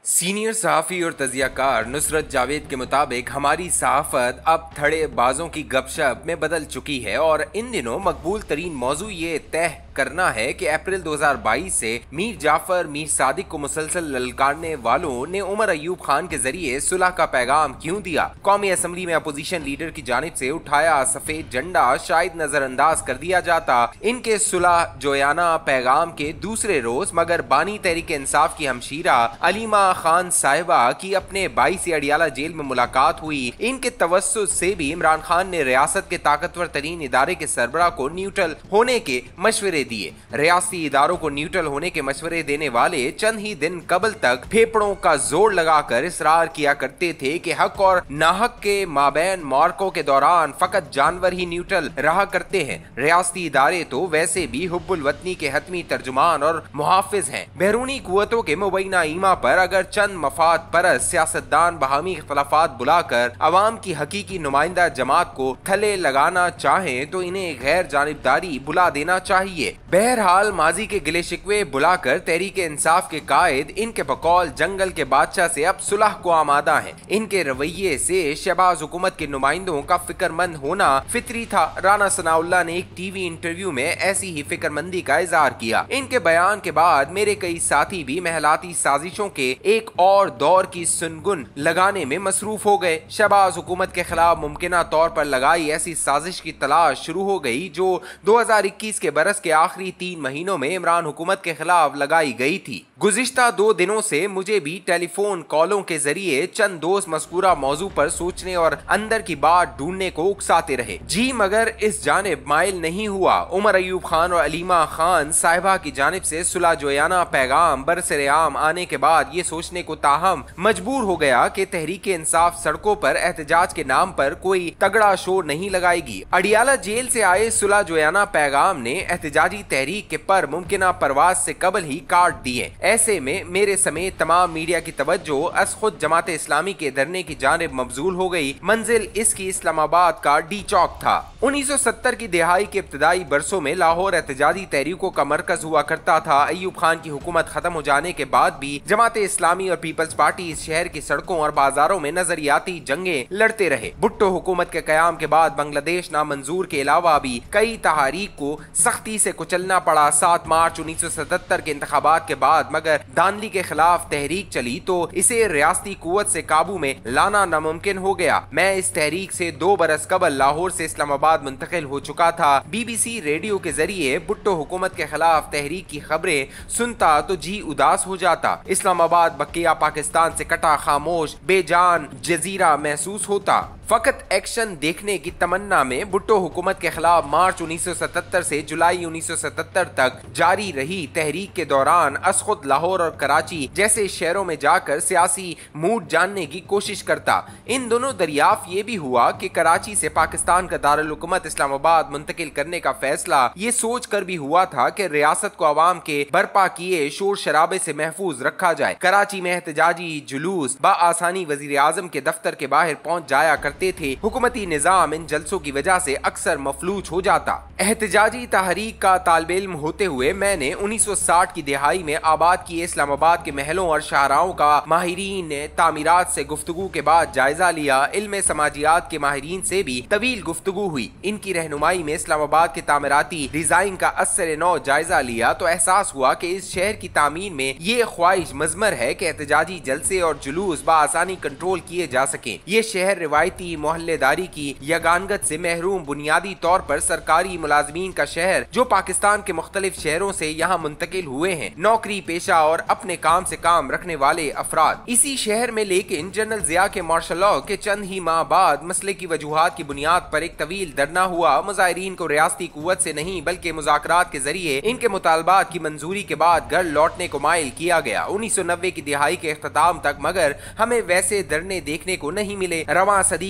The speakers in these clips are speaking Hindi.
सीनियर सहाफ़ी और तजियाकार नुसरत जावेद के मुताबिक हमारी सहाफ़त अब थड़ेबाजों की गपशप में बदल चुकी है और इन दिनों मकबूल तरीन मौजू ये तय करना है कि अप्रैल 2022 से मीर जाफर मीर सादिक को मुसलसल ललकारने वालों ने उमर अयूब खान के जरिए सुलह का पैगाम क्यों दिया। कौमी असम्बली में अपोजिशन लीडर की जानिब से उठाया सफेद झंडा शायद नजरअंदाज कर दिया जाता। इनके सुलह जोयाना पैगाम के दूसरे रोज मगर बानी तहरीक इंसाफ की हमशीरा अलीमा खान साहिबा की अपने भाई से अडियाला जेल में मुलाकात हुई। इनके तवस्सुत से भी इमरान खान ने रियासत के ताकतवर तरीन इदारे के सरबराह को न्यूट्रल होने के मशवरे दिए। रियासती इदारों को न्यूट्रल होने के मशवरे देने वाले चंद ही दिन कबल तक फेफड़ों का जोर लगाकर इसरार किया करते थे कि हक और नाहक के माबैन मार्कों के दौरान फकत जानवर ही न्यूट्रल रहा करते हैं। रियासती इदारे तो वैसे भी हुब्बुल वतनी के हतमी तर्जुमान और मुहाफिज हैं। बैरूनी कुव्वतों के मुबैना ईमा पर अगर चंद मफाद परस्त सियासतदान बहामी इख्तलाफात बुलाकर अवाम की हकीकी नुमाइंदा जमात को थले लगाना चाहें तो इन्हें गैर जानिबदारी बुला देना चाहिए। बहरहाल माजी के गिले शिकवे बुलाकर तहरीक इंसाफ के कायद इनके बकौल जंगल के बादशाह से अब सुलह को आमादा हैं। इनके रवैये से शहबाज हुकूमत के नुमाइंदों का फिक्रमंद होना फितरी था। राना सनाउल्लाह ने एक टीवी इंटरव्यू में ऐसी ही फिक्रमंदी का इजहार किया। इनके बयान के बाद मेरे कई साथी भी महलाती साजिशों के एक और दौर की सुनगुन लगाने में मसरूफ हो गए। शहबाज हुकूमत के खिलाफ मुमकिना तौर पर लगाई ऐसी साजिश की तलाश शुरू हो गई जो 2021 के बरस के आखिरी 3 महीनों में इमरान हुकूमत के खिलाफ लगाई गई थी। गुज़िश्ता 2 दिनों से मुझे भी टेलीफोन कॉलों के जरिए चंद दोस्त मज़कूरा मौजू पर सोचने और अंदर की बात ढूंढने को उकसाते रहे। जी मगर इस जानिब माइल नहीं हुआ। उमर अयूब खान और अलीमा खान साहिबा की जानिब से सुलह जोयाना पैगाम बरसरेआम आने के बाद ये सोचने को ताहम मजबूर हो गया कि तहरीक इंसाफ सड़कों पर एहतजाज के नाम पर कोई तगड़ा शोर नहीं लगाएगी। अडियाला जेल से आए सुलह जोयाना पैगाम ने एहतजाजी तहरीक के पर मुमकिना परवाज से कबल ही काट दिए। ऐसे में मेरे समेत तमाम मीडिया की तवज्जो अस खुद जमात इस्लामी के धरने की जानिब मबजूल हो गई। मंजिल इसकी इस्लामाबाद का डी चौक था। 1970 की दिहाई के इब्तदाई बरसों में लाहौर एहतजाजी तहरीकों का मरकज हुआ करता था। अयूब खान की हुकूमत खत्म हो जाने के बाद भी जमात इस्लामी और पीपल्स पार्टी इस शहर की सड़कों और बाजारों में नजरियाती जंगे लड़ते रहे। भुट्टो हुकूमत के कयाम के बाद बांग्लादेश नामंजूर के अलावा भी कई तहारीक को सख्ती से कुचलना पड़ा। 7 मार्च 1977 के इंतखाबात के बाद मगर दानली के खिलाफ तहरीक चली तो इसे रियासती कुव्वत से काबू में लाना नामुमकिन हो गया। मैं इस तहरीक से 2 बरस कबल लाहौर से इस्लामाबाद मुंतकिल हो चुका था। BBC रेडियो के जरिए भुट्टो हुकूमत के खिलाफ तहरीक की खबरें सुनता तो जी उदास हो जाता। इस्लामाबाद बकिया पाकिस्तान से कटा खामोश बेजान जजीरा महसूस होता। फकत एक्शन देखने की तमन्ना में भुट्टो हुकूमत के खिलाफ मार्च 1977 से जुलाई 1977 तक जारी रही तहरीक के दौरान असखुद लाहौर और कराची जैसे शहरों में जाकर सियासी मूड जानने की कोशिश करता। इन दोनों दरियाफ्त ये भी हुआ कि कराची से पाकिस्तान का दारुल हुकूमत इस्लामाबाद मुंतकिल करने का फैसला ये सोच कर भी हुआ था कि रियासत को अवाम के बर्पा किए शोर शराबे से महफूज रखा जाए। कराची में एहतजाजी जुलूस बआसानी वजीर आजम के दफ्तर के बाहर पहुंच जाया थे। हुकूमती निजाम इन जलसों की वजह से अक्सर मफलूज हो जाता। एहतजाजी तहरीक का तालिब इल्म होते हुए मैंने 1960 की दिहाई में आबाद किए इस्लामाबाद के महलों और शाहराहों का माहिरीन तामीरात से गुफ्तगू के बाद जायजा लिया। इल्म समाजियात के माहिरीन से भी तवील गुफ्तगू हुई। इनकी रहनुमाई में इस्लामाबाद के तामीराती डिजाइन का असर नौ जायजा लिया तो एहसास हुआ कि इस शहर की तामीर में ये ख्वाहिश मजमर है कि एहतजाजी जलसे और जुलूस बआसानी कंट्रोल किए जा सके। ये शहर रिवायती मोहल्लेदारी की यगानगत से महरूम बुनियादी तौर पर सरकारी मुलाजमीन का शहर जो पाकिस्तान के मुख्तलिफ शहरों से यहाँ मुंतकिल हुए हैं, नौकरी पेशा और अपने काम से काम रखने वाले अफराद इसी शहर में। लेकिन जनरल जिया के मार्शल लॉ के चंद ही माह बाद मसले की वजूहात की बुनियाद पर एक तवील धरना हुआ। मुजाहिरीन को रियासती कुव्वत से नहीं बल्कि मुज़ाकरात के जरिए इनके मुतालबात की मंजूरी के बाद घर लौटने को माइल किया गया। 1990 की दिहाई के इख्तिताम तक मगर हमें वैसे धरने देखने को नहीं मिले। रवां सदी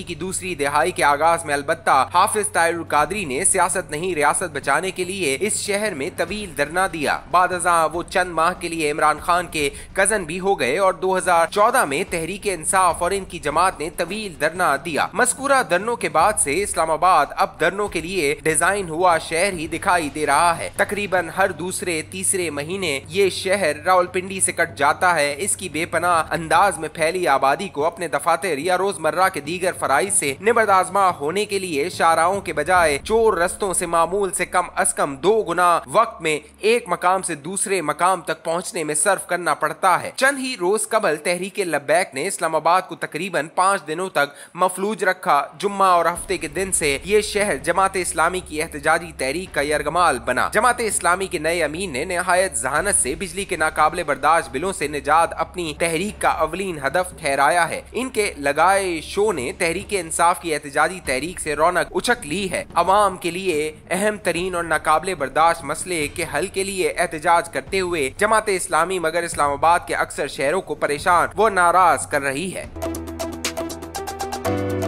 की दूसरी दिहाई के आगाज में अलबत्ता हाफिज ताहिरुल कादरी ने सियासत नहीं रियासत बचाने के लिए इस शहर में तवील धरना दिया। बादअज़ां वो चंद माह के लिए इमरान खान के कजन भी हो गए और 2014 में तहरीक इंसाफ और इनकी जमात ने तवील धरना दिया। मज़कूरा धरनों के बाद से इस्लामाबाद अब धरनों के लिए डिजाइन हुआ शहर ही दिखाई दे रहा है। तकरीबन हर दूसरे तीसरे महीने ये शहर रावलपिंडी से कट जाता है। इसकी बेपनाह अंदाज में फैली आबादी को अपने दफातर या रोजमर्रा के दीगर फराइज से निबर्दाजमा होने के लिए शाहराहों के बजाय चोर रस्तों से मामूल से कम अज कम 2 गुना वक्त में एक मकाम से दूसरे मकाम तक पहुँचने में सर्फ करना पड़ता है। चंद ही रोज कबल तहरीक लब्बैक ने इस्लामाबाद को तकरीबन 5 दिनों तक मफलूज रखा। जुम्मा और हफ्ते के दिन से ये शहर जमात इस्लामी की एहतजाजी तहरीक का यरगमाल बना। जमात इस्लामी के नए अमीन ने निहायत जहानत से बिजली के नाकाबिले बर्दाश्त बिलों से निजात अपनी तहरीक का अवलीन हदफ ठहराया है। इनके लगाए शो ने तहरीक इंसाफ की एहतजाजी तहरीक से रौनक उचक ली है। अवाम के लिए अहम तरीन और नाकाबिले बर्दाश्त मसले के हल के लिए एहतजाज करते हुए जमात इस्लामी मगर इस्लामाबाद के अक्सर शहरों को परेशान व नाराज कर रही है।